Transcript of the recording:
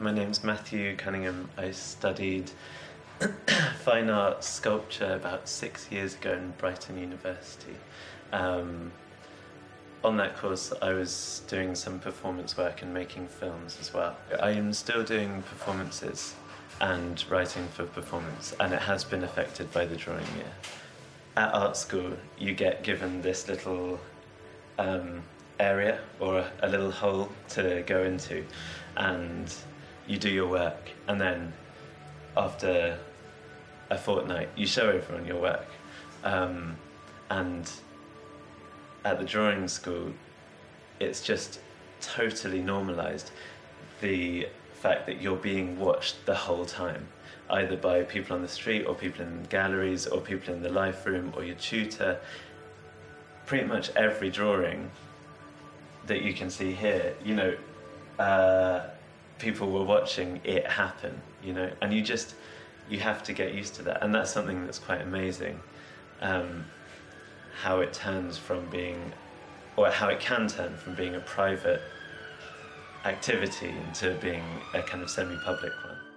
my name's Mathew Cunningham. I studied fine art sculpture about 6 years ago in Brighton University. On that course I was doing some performance work and making films as well. I am still doing performances and writing for performance, and it has been affected by the drawing year. At art school you get given this little area or a little hole to go into, and you do your work, and then after a fortnight you show everyone your work. And at the drawing school it's just totally normalised, the fact that you're being watched the whole time, either by people on the street or people in galleries or people in the life room or your tutor. Pretty much every drawing that you can see here, you know, people were watching it happen, you know, and you have to get used to that, and that's something that's quite amazing. How it turns from being, or how it can turn from being a private activity into being a kind of semi-public one.